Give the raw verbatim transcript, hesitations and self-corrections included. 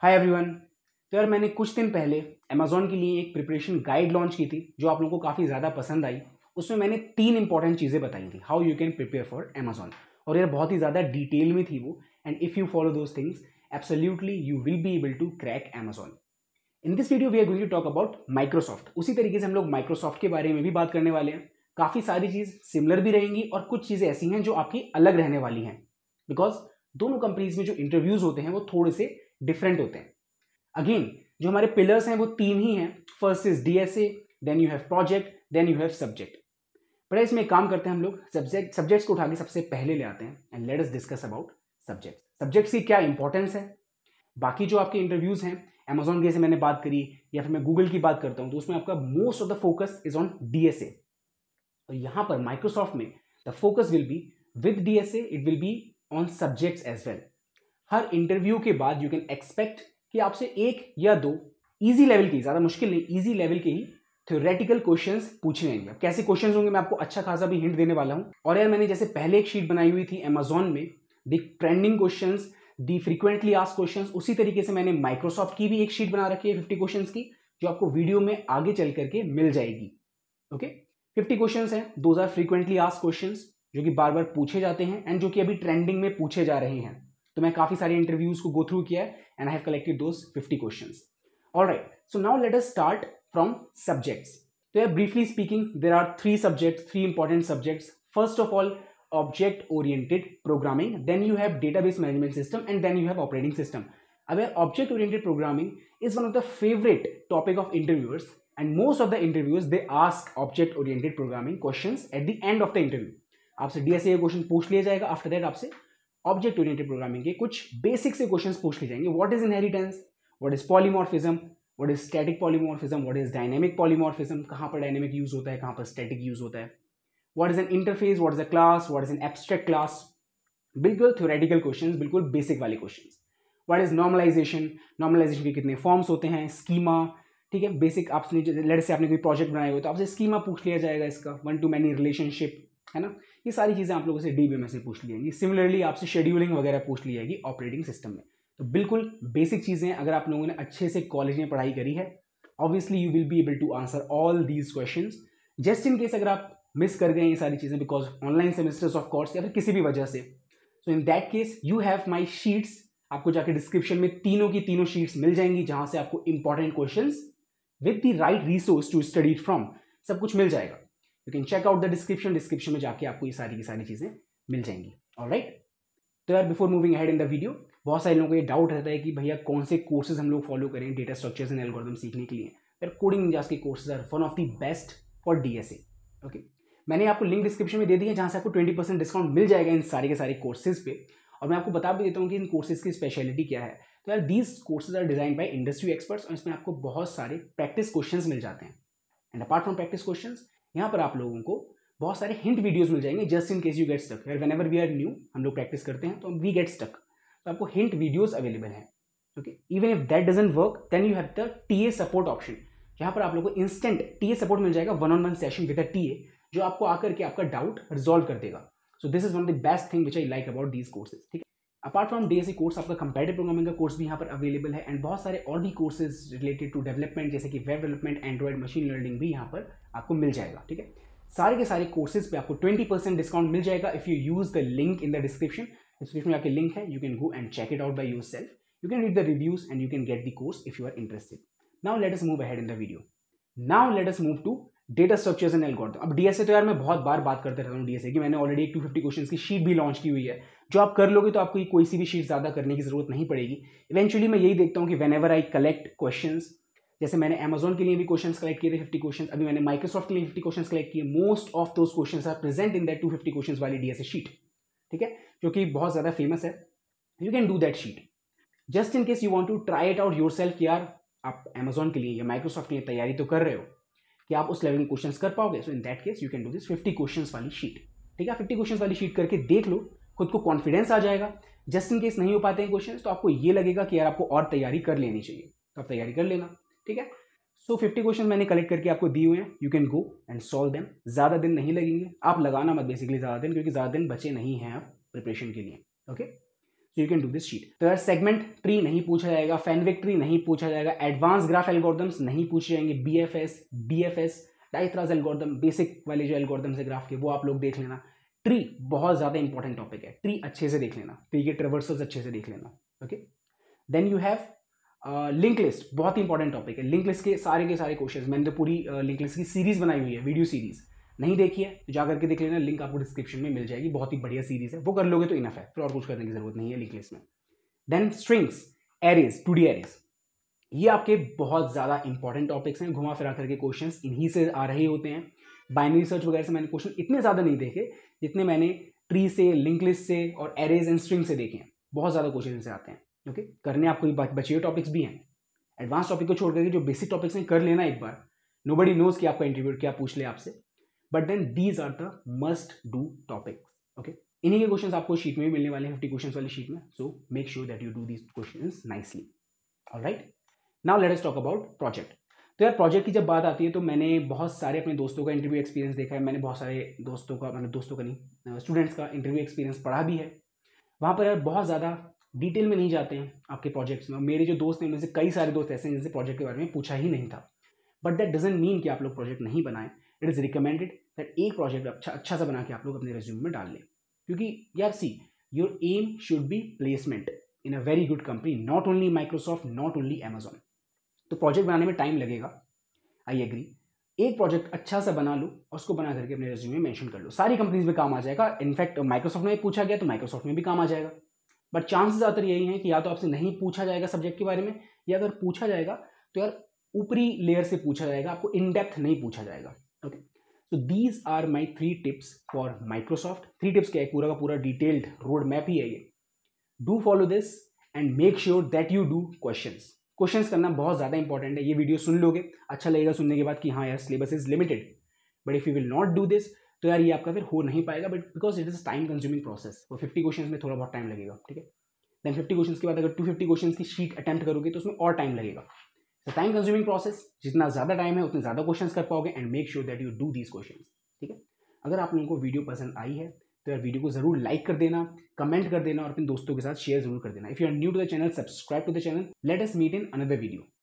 Hi everyone. तो यार मैंने कुछ दिन पहले अमेजोन के लिए एक प्रिपरेशन गाइड लॉन्च की थी जो आप लोगों को काफ़ी ज़्यादा पसंद आई। उसमें मैंने तीन इंपॉर्टेंट चीज़ें बताई थी, how you can prepare for Amazon, और यार बहुत ही ज़्यादा डिटेल में थी वो। And if you follow those things absolutely you will be able to crack Amazon. In this video we are going to talk about Microsoft. उसी तरीके से हम लोग माइक्रोसॉफ्ट के बारे में भी बात करने वाले हैं। काफ़ी सारी चीज़ सिमिलर भी रहेंगी और कुछ चीज़ें ऐसी हैं जो आपकी अलग रहने वाली हैं, बिकॉज दोनों कंपनीज में जो इंटरव्यूज होते हैं वो थोड़े से डिफरेंट होते हैं। अगेन जो हमारे पिलर्स हैं वो तीन ही हैं। First is DSA, then you have project, then you have subject. पर इसमें एक काम करते हैं हम लोग, सब्जेक्ट सब्जेक्ट्स को उठा के सबसे पहले ले आते हैं and let us discuss about subjects. Subjects की क्या इंपॉर्टेंस है। बाकी जो आपके इंटरव्यूज हैं अमेजोन के से मैंने बात करी, या फिर मैं गूगल की बात करता हूं तो उसमें आपका most of the focus is on DSA. और यहां पर माइक्रोसॉफ्ट में the focus will be with DSA, it will be on subjects as well. हर इंटरव्यू के बाद यू कैन एक्सपेक्ट कि आपसे एक या दो इजी लेवल की, ज़्यादा मुश्किल नहीं, इजी लेवल के ही थ्योरेटिकल क्वेश्चंस पूछे जाएंगे। अब कैसे क्वेश्चंस होंगे मैं आपको अच्छा खासा भी हिंट देने वाला हूं। और यार मैंने जैसे पहले एक शीट बनाई हुई थी अमेजोन में, the trending questions, the frequently asked questions, उसी तरीके से मैंने माइक्रोसॉफ्ट की भी एक शीट बना रखी है फिफ्टी क्वेश्चंस की, जो आपको वीडियो में आगे चल करके मिल जाएगी। ओके, फिफ्टी क्वेश्चंस हैं, those are frequently asked questions जो कि बार बार पूछे जाते हैं एंड जो कि अभी ट्रेंडिंग में पूछे जा रहे हैं। तो मैं काफी सारे इंटरव्यूज को गो थ्रू किया है and I have collected those fifty questions. Alright, so now let us start from subjects. तो यार briefly speaking there are three subjects, three important subjects. First of all object oriented programming, then you have database management system and then you have operating system. अब यार object oriented programming is one of the favourite topic of interviewers and most of the interviewers they ask object oriented programming questions at the end of the interview. आपसे DSA question पूछ लिया जाएगा, after that आपसे object oriented programming के कुछ basic से questions पूछ लिए जाएंगे। What is inheritance, what is polymorphism, what is static polymorphism, what is dynamic polymorphism, कहां पर डायनेमिक यूज होता है, कहां पर स्टैटिक यूज होता है, what is an interface, what is a class, what is an abstract class. बिल्कुल theoretical questions, बिल्कुल बेसिक वाले questions. What is normalization, normalization के कितने फॉर्म्स होते हैं, स्कीमा, ठीक है, बेसिक। आपने लेट से आपने कोई प्रोजेक्ट बनाया हो तो आपसे स्कीमा पूछ लिया जाएगा, इसका वन टू मैनी रिलेशनशिप, है ना। ये सारी चीज़ें आप लोगों से डीबीएमएस में पूछ ली जाएंगी। सिमिलरली आपसे शेड्यूलिंग वगैरह पूछ ली जाएगी ऑपरेटिंग सिस्टम में। तो बिल्कुल बेसिक चीज़ें अगर आप लोगों ने अच्छे से कॉलेज में पढ़ाई करी है, obviously you will be able to answer all these questions. Just in case अगर आप मिस कर गए ये सारी चीज़ें because online semesters of course या फिर किसी भी वजह से, so in that case you have my sheets. आपको जाके डिस्क्रिप्शन में तीनों की तीनों शीट्स मिल जाएंगी जहां से आपको important questions with the right resource to study from सब कुछ मिल जाएगा। You can check out the description, description में जाके आपको ये सारी की सारी चीज़ें मिल जाएंगी। ऑलराइट, तो यार before moving ahead in the video, बहुत सारे लोगों को ये डाउट रहता है कि भैया कौन से कोर्सेज हम लोग फॉलो करें डेटा स्ट्रक्चर्स एंड एल्गोरिथम सीखने के लिए। यार कोडिंग निंजास के courses are one of the best for DSA. Okay, मैंने आपको लिंक डिस्क्रिप्शन में दे दी है जहाँ से आपको ट्वेंटी परसेंट डिस्काउंट मिल जाएगा इन सारे के सारे कोर्सेज पे। और मैं आपको बता भी देता हूँ कि इन कोर्सेज की स्पेशलिटी क्या है। तो यार these courses are design by industry experts और इसमें आपको बहुत सारे प्रैक्टिस क्वेश्चंस मिल जाते हैं। And apart from practice questions, यहाँ पर आप लोगों को बहुत सारे हिंट वीडियोस मिल जाएंगे just in case you get stuck. Whenever we are new, हम लोग प्रैक्टिस करते हैं तो वी गेट स्टक, तो आपको हिंट वीडियोस अवेलेबल हैं। Okay, even if that doesn't work then you have the TA support option, जहाँ पर आप लोगों को इंस्टेंट टीए सपोर्ट मिल जाएगा, one on one session with a TA जो आपको आकर के आपका डाउट रिजॉल्व कर देगा। So this is one of the best thing which I like about these courses. ठीक है, अपार्ट फ्रॉम डीएसए कोर्स आपका कंपैरेटिव प्रोग्रामिंग का कोर्स भी यहाँ पर अवेलेबल है एंड बहुत सारे और भी कोर्सेज रिलेटेड टू डेवलपमेंट जैसे कि web development, Android, machine learning भी यहाँ पर आपको मिल जाएगा। ठीक है, सारे के सारे कोर्सेज पे आपको ट्वेंटी परसेंट डिस्काउंट मिल जाएगा if you use the link in the description. Description में आपके लिंक है, you can go and check it out by yourself, you can read the reviews and you can get the course if you are interested. Now let us move ahead in the video. Now let us move to data structures and algorithm. अब DSA तो यार मैं बहुत बार बात करते रहता हूँ DSA की, मैंने ऑलरेडी एक टू फिफ्टी क्वेश्चंस की शीट भी लॉन्च की हुई है जो आप कर लोगे तो आपको कोई सी भी शीट ज़्यादा करने की जरूरत नहीं पड़ेगी। इवेंचुअली मैं यही देखता हूँ कि whenever I collect questions, जैसे मैंने अमेजोन के लिए भी क्वेश्चंस कलेक्ट किए थे फिफ्टी क्वेश्चंस, अभी मैंने माइक्रोसॉफ्ट के लिए फिफ्टी क्वेश्चंस कलेक्ट किए, most of those questions are present in that two fifty questions वाली डीएसए शीट। ठीक है, जो कि बहुत ज़्यादा फेमस है। You can do that sheet just in case you want to try it out yourself कि यार आप अमेजोन के लिए या माइक्रोसॉफ्ट के लिए तैयारी तो कर रहे हो कि आप उस लेवल के क्वेश्चंस कर पाओगे। So in that case you can do this fifty questions वाली शीट। ठीक है, फिफ्टी क्वेश्चंस वाली शीट करके देख लो, खुद को कॉन्फिडेंस आ जाएगा। जस्ट इन केस नहीं हो पाते हैं क्वेश्चंस तो आपको ये लगेगा कि यार आपको और तैयारी कर लेनी चाहिए, तो आप तैयारी कर लेना। ठीक है, सो फिफ्टी क्वेश्चन मैंने कलेक्ट करके आपको दिए हुए हैं, you can go and solve them. ज़्यादा दिन नहीं लगेंगे, आप लगाना मत बेसिकली ज़्यादा दिन, क्योंकि ज़्यादा दिन बचे नहीं हैं आप प्रिपरेशन के लिए। Okay, so you can do this sheet. तो यार सेगमेंट ट्री नहीं पूछा जाएगा, फैनविक ट्री नहीं पूछा जाएगा, एडवांस ग्राफ एल्गोरिथम्स नहीं पूछे जाएंगे, B F S, D F S, डाइथराज एल्गोरिथम, बेसिक वाले जो एल्गोरिथम्स है ग्राफ के वो आप लोग देख लेना। ट्री बहुत ज्यादा इंपॉर्टेंट टॉपिक है, ट्री अच्छे से देख लेना, ट्री के ट्रेवर्सल्स अच्छे से देख लेना। Okay, then you have link list, बहुत इंपॉर्टेंट टॉपिक है। लिंक लिस्ट के सारे के सारे क्वेश्चन, मैंने तो पूरी लिंक लिस्ट की सीरीज बनाई हुई है, वीडियो सीरीज, नहीं देखी है तो जाकर के देख लेना, लिंक आपको डिस्क्रिप्शन में मिल जाएगी, बहुत ही बढ़िया सीरीज है, वो कर लोगे तो इनफ है, फिर और कुछ करने की जरूरत नहीं है लिंक लिस्ट में। Then strings, arrays, two D arrays, ये आपके बहुत ज्यादा इंपॉर्टेंट टॉपिक्स हैं, घुमा फिरा करके क्वेश्चन इन्हीं से आ रहे होते हैं। बाइनरी सर्च वगैरह से मैंने क्वेश्चन इतने ज्यादा नहीं देखे जितने मैंने ट्री से, लिंक लिस्ट से और एरेज एंड स्ट्रिंग से देखे हैं, बहुत ज्यादा क्वेश्चन इनसे आते हैं। ओके, करने आपको बचे हुए टॉपिक्स भी हैं, एडवांस टॉपिक को छोड़ करके जो बेसिक टॉपिक्स हैं कर लेना एक बार, नोबडी नोज कि आपका इंटरव्यू क्या पूछ ले आपसे, but then these are the must do topics. Okay, इन्हीं के क्वेश्चंस आपको शीट में भी मिलने वाले हैं, फिफ्टी क्वेश्चंस वाली शीट में, so make sure that you do these questions nicely. Alright, now let us talk about project. तो यार प्रोजेक्ट की जब बात आती है तो मैंने बहुत सारे अपने दोस्तों का इंटरव्यू एक्सपीरियंस देखा है, मैंने बहुत सारे दोस्तों का, मतलब दोस्तों का नहीं, स्टूडेंट्स का इंटरव्यू एक्सपीरियंस पढ़ा भी है। वहाँ पर यार बहुत ज़्यादा डिटेल में नहीं जाते हैं आपके प्रोजेक्ट्स में। मेरे जो दोस्त हैं उनमें से कई सारे दोस्त ऐसे हैं जिनसे प्रोजेक्ट के बारे में पूछा ही नहीं था, बट दैट डजंट मीन कि आप लोग प्रोजेक्ट नहीं बनाएं। इट इज़ रिकमेंडेड दैट एक प्रोजेक्ट अच्छा अच्छा सा बना के आप लोग अपने रेज्यूमे में डाल लें, क्योंकि यार see, your aim should be placement in a very good company, not only Microsoft, not only Amazon. तो प्रोजेक्ट बनाने में टाइम लगेगा, आई एग्री। एक प्रोजेक्ट अच्छा सा बना लो और उसको बना करके अपने रेज्यूमे में मेंशन कर लो, सारी कंपनीज में काम आ जाएगा। इनफैक्ट माइक्रोसॉफ्ट में पूछा गया तो माइक्रोसॉफ्ट में भी काम आ जाएगा। बट चांसेस ज़्यादातर यही हैं कि या तो आपसे नहीं पूछा जाएगा सब्जेक्ट के बारे में, या अगर पूछा जाएगा तो यार ऊपरी लेयर से पूछा जाएगा, आपको इन डेप्थ नहीं पूछा जाएगा। Okay, so these are my three tips for Microsoft. Three tips क्या है, पूरा का पूरा डिटेल्ड रोड मैप ही है ये। Do follow this and make sure that you do questions. Questions करना बहुत ज़्यादा इंपॉर्टेंट है। ये वीडियो सुन लोगे, अच्छा लगेगा सुनने के बाद कि हाँ यार syllabus is limited, but if you will not do this तो यार ये आपका फिर हो नहीं पाएगा, but because it is time consuming process. वो फिफ्टी क्वेश्चन में थोड़ा बहुत टाइम लगेगा, ठीक है। देन फिफ्टी क्वेश्चन के बाद अगर टू फिफ्टी क्वेश्चन की शीट अटेम्प्ट करोगे तो उसमें और टाइम लगेगा। तो टाइम कंज्यूमिंग प्रोसेस, जितना ज़्यादा टाइम है उतने ज़्यादा क्वेश्चन कर पाओगे, and make sure that you do these question, ठीक है। अगर आप लोगों को वीडियो पसंद आई है तो यार वीडियो को जरूर लाइक कर देना, कमेंट कर देना और अपने दोस्तों के साथ शेयर जरूर कर देना। If you are new to the channel, subscribe to the channel. Let us meet in another video.